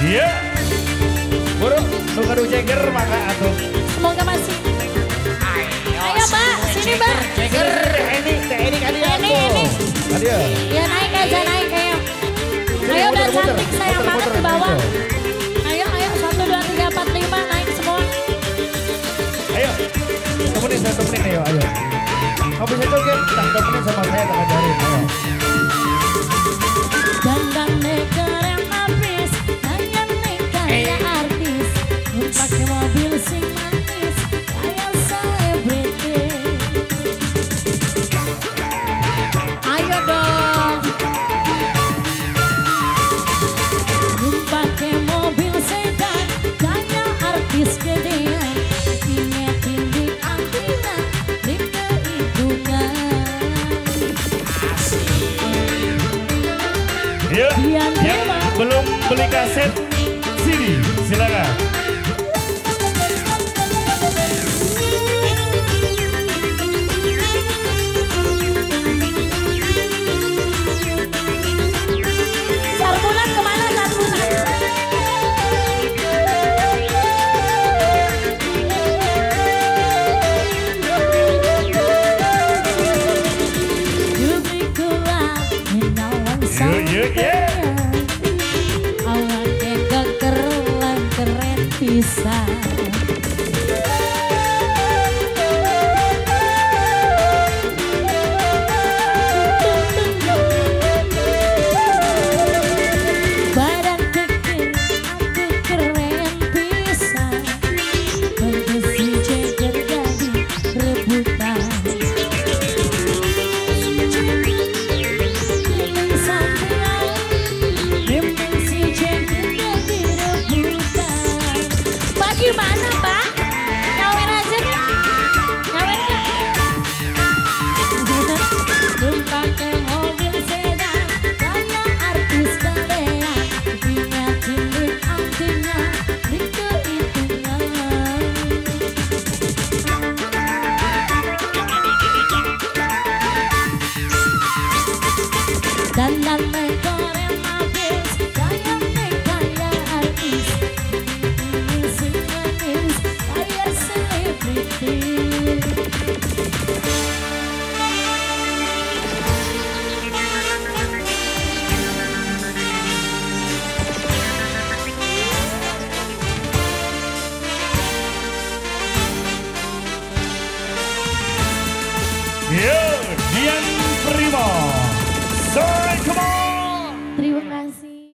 Iya. Buruk, lu kadu ceger maka atuh. Semoga masih. Ayo Mbak, sini Mbak. Ceger, ini kali aku. Adia. Ya naik aja, naik ayo. Ayo udah cantik sayang banget di bawah. Ayo, 1, 2, 3, 4, 5 naik semua. Ayo, temenin saya temenin ayo. Kamu bisa joget, tak temenin sama saya tak ajarin ayo. Dandan neker yang habis, dandan neker yang artis, pakai mobil sing manis, kayak selebriti. Ayo dong. Pakai mobil sedan, kayak artis gedean, tinggi tinggi antina, lika hidungan. Yuk, yang belum beli kaset, sini silakan. Sarbunan kemana Sarbunan? Yuk, ya. Awalnya kekeren keren pisan. Badan kecil aku keren pisan. Berdesi jejer jadi rebutan. Gimana Pak? Nyawer aja nih. Nyawer gak? Pakai mobil sedan, kayak artis Korea, punya cilik antinya, itu itunya. Dandan nekor yang habis, kayak artis. Yo, Dian